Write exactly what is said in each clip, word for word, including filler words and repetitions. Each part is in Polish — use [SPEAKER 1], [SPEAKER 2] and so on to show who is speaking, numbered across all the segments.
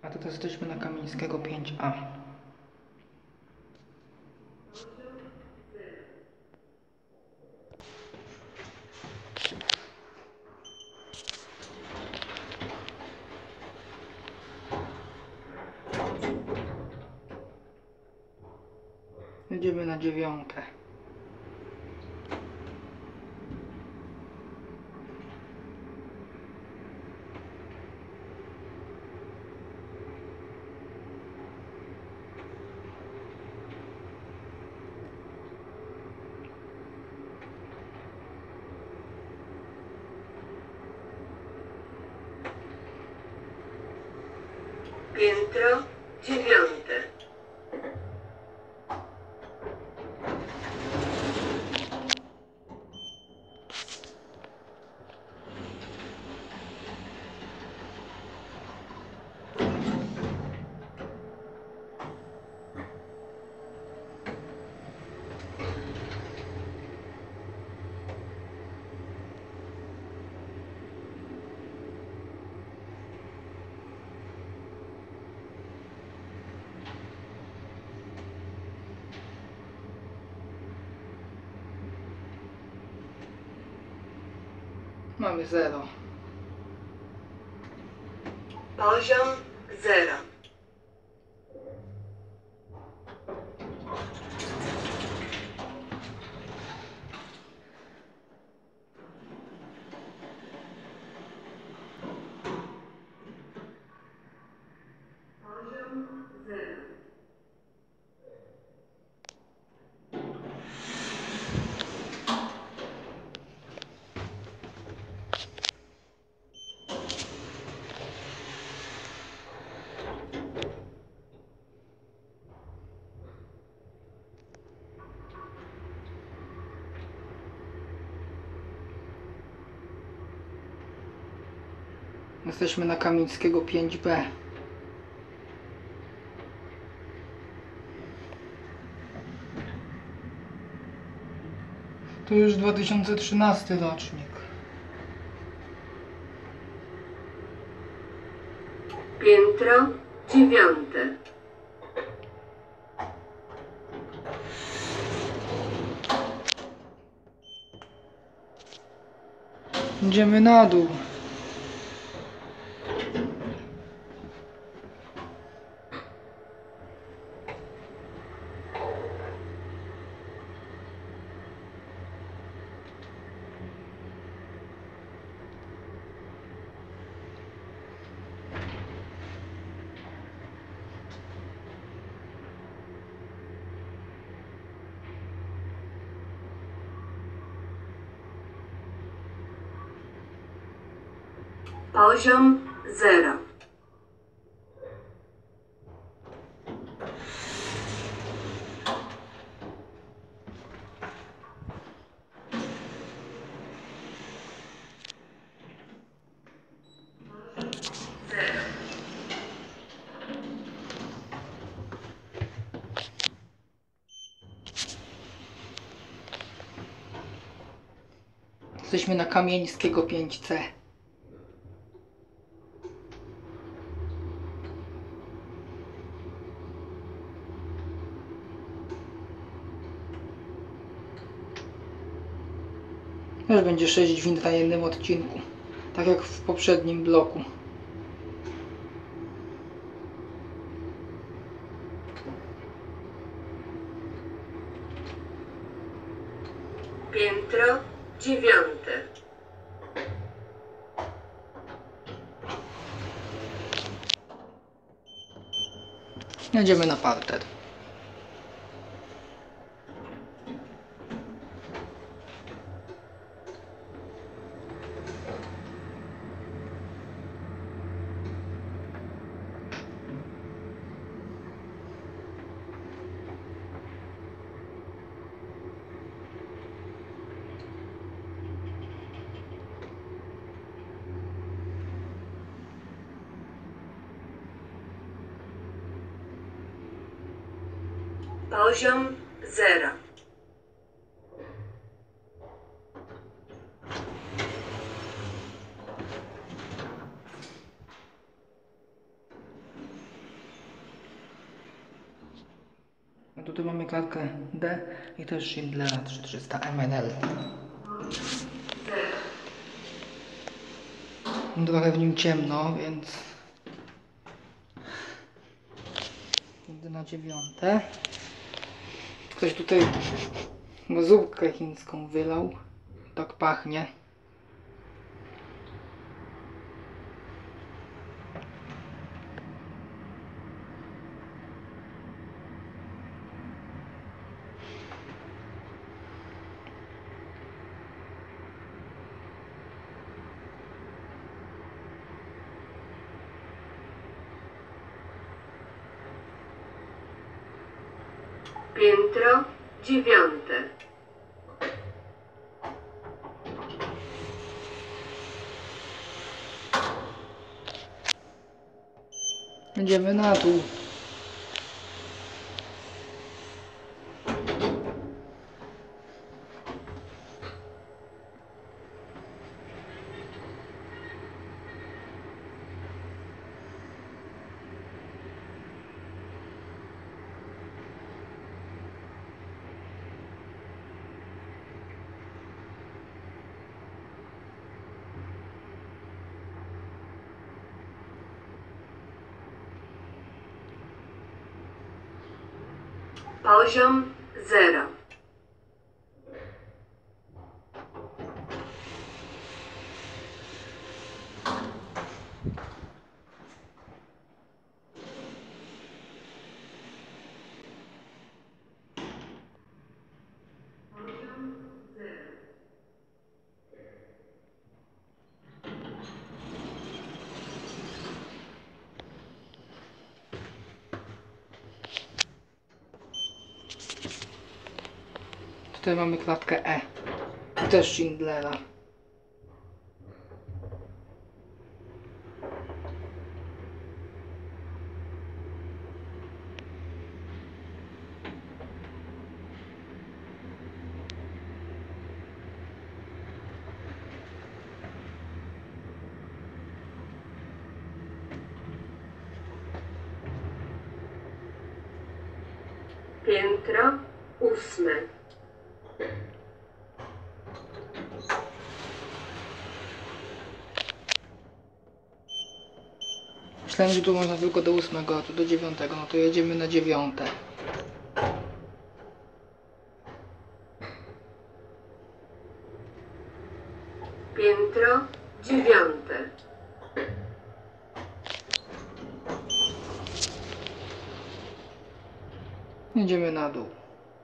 [SPEAKER 1] A teraz jesteśmy na Kamińskiego pięć A. Jedziemy na dziewiątkę.
[SPEAKER 2] Piętro dziewiąte.
[SPEAKER 1] Mamy zero.
[SPEAKER 2] Poziom zero. Poziom zero.
[SPEAKER 1] Jesteśmy na Kamińskiego pięć B. To już dwa tysiące trzynasty rocznik.
[SPEAKER 2] Piętro dziewiąte.
[SPEAKER 1] Idziemy na dół.
[SPEAKER 2] Poziom zero. Zero.
[SPEAKER 1] Jesteśmy na Kamieńskiego pięć C. Też będzie sześć wind na jednym odcinku, tak jak w poprzednim bloku.
[SPEAKER 2] Piętro dziewiąte.
[SPEAKER 1] Jedziemy na parter.
[SPEAKER 2] Poziom zero.
[SPEAKER 1] A tutaj mamy klatkę D i też Schindlera trzy tysiące trzysta M N L. Trochę w nim ciemno, więc idę na dziewiąte. Ktoś tutaj mazurkę chińską wylał. Tak pachnie.
[SPEAKER 2] Piętro dziewiąte.
[SPEAKER 1] Idziemy na dół.
[SPEAKER 2] Poziom zero.
[SPEAKER 1] Tutaj mamy klatkę E. Też Schindlera.
[SPEAKER 2] Piętro ósme.
[SPEAKER 1] Myślałem, że tu można tylko do ósmego, a tu do dziewiątego. No to jedziemy na dziewiąte.
[SPEAKER 2] Piętro dziewiąte.
[SPEAKER 1] Jedziemy na dół.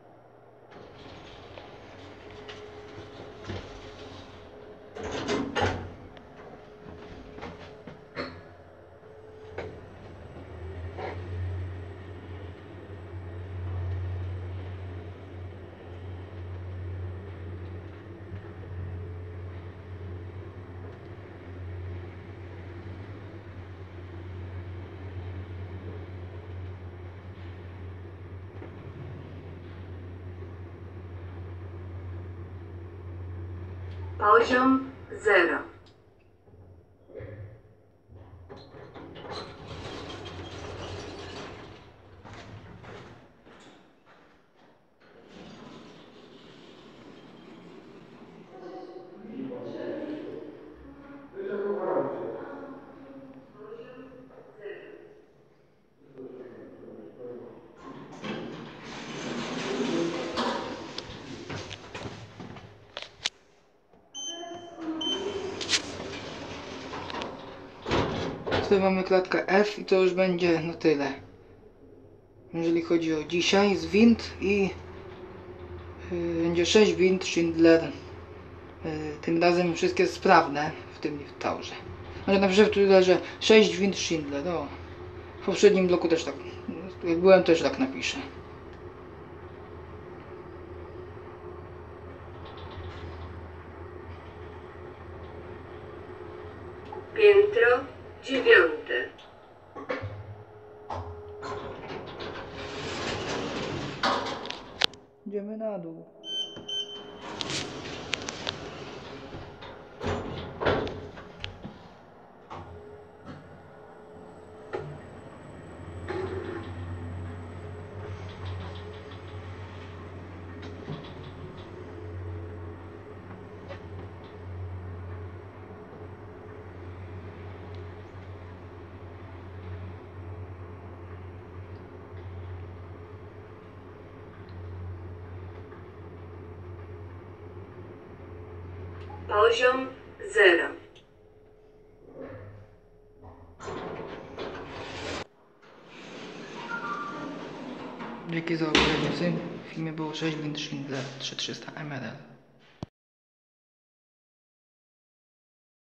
[SPEAKER 2] Poziom zero.
[SPEAKER 1] Tutaj mamy klatkę F i to już będzie na tyle. Jeżeli chodzi o dzisiaj z wind i yy, będzie sześć wind Schindler. Yy, tym razem wszystkie sprawne w tym torze. Może napiszę w tyle, że sześć wind Schindler. No. W poprzednim bloku też tak. Jak byłem też tak napiszę.
[SPEAKER 2] Piętro dziewiąte.
[SPEAKER 1] Idziemy na dół.
[SPEAKER 2] Poziom zero.
[SPEAKER 1] Dzięki za obejrzenie. W filmie było sześć wind Schindler trzy tysiące trzysta M R L.